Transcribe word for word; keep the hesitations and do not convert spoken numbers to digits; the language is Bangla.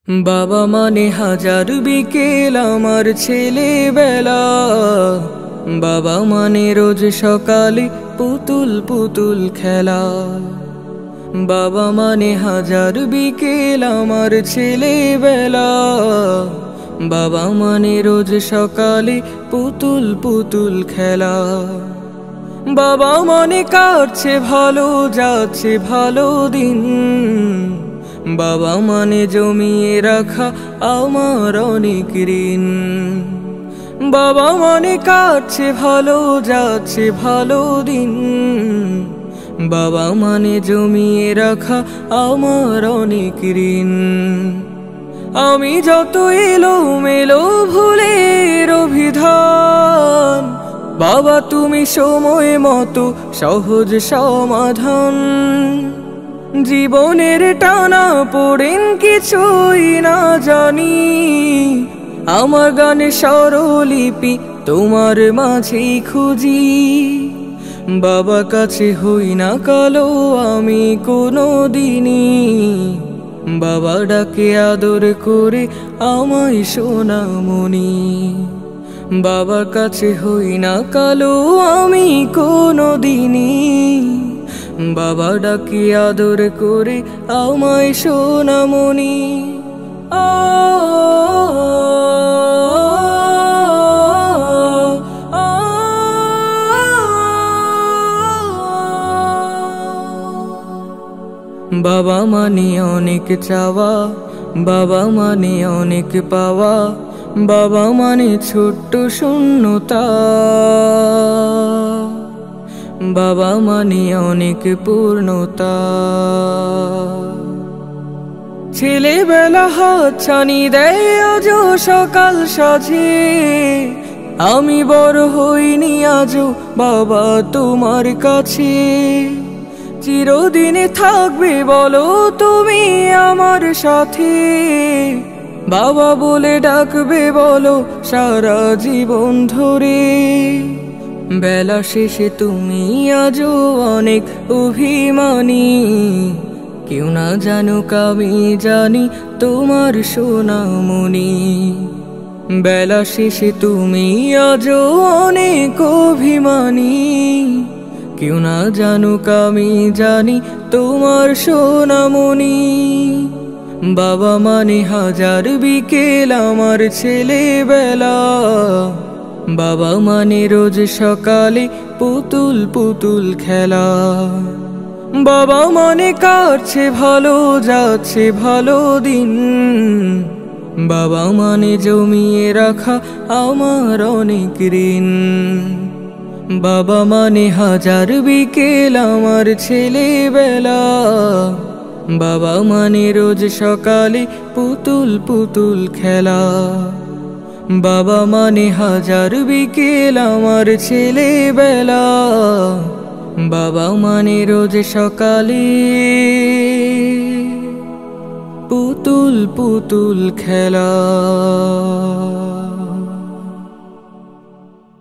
বাবা মানে হাজার বিকেল আমার ছেলেবেলা। বাবা মানে রোজ সকালে পুতুল পুতুল খেলা। বাবা মানে হাজার বিকেল আমার ছেলেবেলা। বাবা মানে রোজ সকালে পুতুল পুতুল খেলা। বাবা মানে কাটছে ভালো, যাচ্ছে ভালো দিন। বাবা মানে জমিয়ে রাখা আমার অনেক ঋণ। বাবা মানে কাটছে ভালো, যাচ্ছে ভালো দিন। বাবা মানে জমিয়ে রাখা আমার অনেক ঋণ। আমি যত এলো মেলো ভুলের অভিধান, বাবা তুমি সময় মতো সহজ সমাধান। জীবনের টানা পড়েন কিছুই না জানি, আমার গানে স্বরলিপি তোমার মাঝেই খুঁজি। বাবা কাছে হই না কালো আমি কোনো দিনই, বাবা ডাকে আদর করে আমায় সোনামণি। বাবার কাছে হই না কালো আমি কোনো দিনই, বাবা ডাকে আদর করে আমায় সোনামণি। আ বাবা মানে অনেক চাওয়া, বাবা মানে অনেক পাওয়া। বাবা মানে ছোট্ট শূন্যতা, বাবা মানে অনেক পূর্ণতা। ছেলেবেলা হাতছানি দেয় আজও সকাল সাজে, আমি বড় হইনি আজও বাবা তোমার কাছে। চিরদিনে থাকবে বলো তুমি আমার সাথে, বাবা বলে ডাকবে বলো সারা জীবন ধরে। বেলা শেষে তুমি আজও অনেক অভিমানী, কেউ না জানুক আমি জানি তোমার সোনামণি। বেলা শেষে তুমি আজও অনেক অভিমানী, কেউ না জানুক আমি জানি তোমার সোনামণি। বাবা মানে হাজার বিকেল আমার ছেলেবেলা। বাবা মানে রোজ সকালে পুতুল পুতুল খেলা। বাবা মানে কাটছে ভালো, যাচ্ছে ভালো দিন। বাবা মানে জমিয়ে রাখা আমার অনেক ঋণ। বাবা মানে হাজার বিকেল আমার ছেলেবেলা। বাবা মানে রোজ সকালে পুতুল পুতুল খেলা। বাবা মানে হাজার বিকেল আমার ছেলেবেলা। বাবা মানে রোজ সকালে পুতুল পুতুল খেলা।